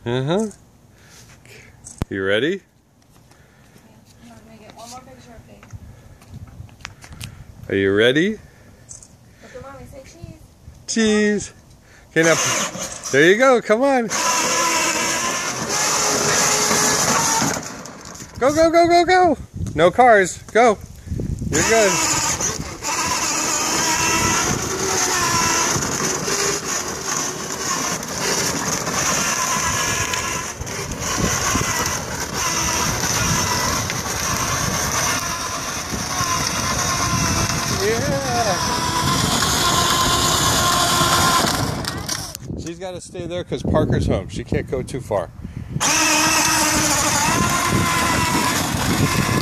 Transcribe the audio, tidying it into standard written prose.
Uh-huh. You ready? I'm gonna get one more picture of Faith. Are you ready? Look at mommy, say cheese. Cheese. Okay, now, there you go. Come on. Go, go, go, go, go. No cars. Go. You're good. Yeah. She's got to stay there because Parker's home. She can't go too far.